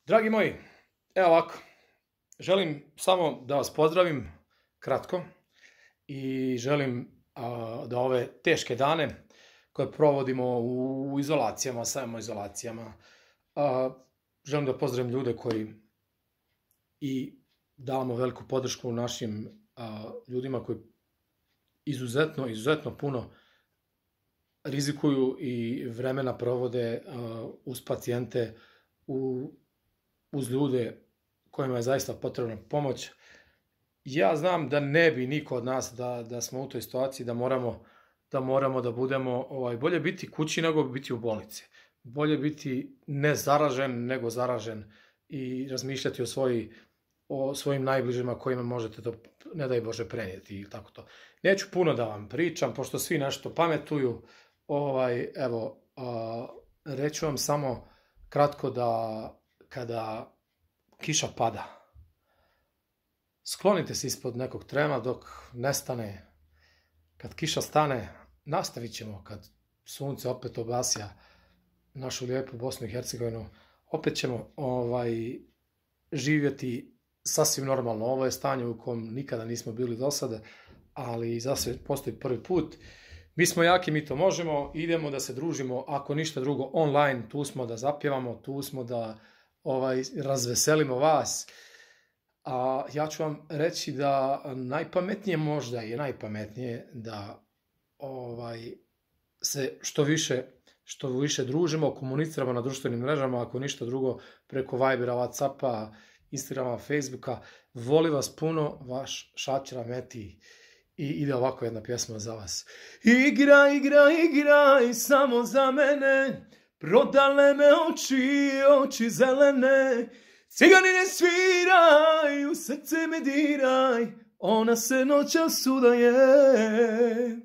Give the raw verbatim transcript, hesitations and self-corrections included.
Dragi moji, evo ovako, želim samo da vas pozdravim kratko i želim a, da ove teške dane koje provodimo u izolacijama, samoizolacijama, a, želim da pozdravim ljude koji i damo veliku podršku našim a, ljudima koji izuzetno, izuzetno puno rizikuju i vremena provode a, uz pacijente, u uz ljude kojima je zaista potrebna pomoć. Ja znam da ne bi niko od nas da, da smo u toj situaciji da moramo da moramo da budemo, ovaj, bolje biti kući nego biti u bolnici. Bolje biti ne zaražen nego zaražen i razmišljati o, svoji, o svojim najbližima kojima možete to, ne daj Bože, prenijeti i tako to. Neću puno da vam pričam, pošto svi nešto pametuju. Ovaj, evo, a, reću vam samo kratko da kada kiša pada, sklonite se ispod nekog trema dok nestane. Kad kiša stane, nastavit ćemo. Kad sunce opet obasja našu lijepu Bosnu i Hercegovinu, opet ćemo ovaj, živjeti sasvim normalno. Ovo je stanje u kom nikada nismo bili do sada, ali zase postoji prvi put. Mi smo jaki, mi to možemo, idemo da se družimo, ako ništa drugo, online, tu smo da zapjevamo, tu smo da ovaj, razveselimo vas. A ja ću vam reći da najpametnije, možda je najpametnije da ovaj, se što više, što više družimo, komuniciramo na društvenim mrežama, ako ništa drugo, preko Vibera, Whatsappa, Instagrama, Facebooka. Voli vas puno, vaš Šačer Ahmeti. I ide ovako jedna pjesma za vas. Igraj, igraj, igraj, samo za mene, prodale me oči, oči zelene. Ciganine sviraj, u srce me diraj, ona se noćas udaje.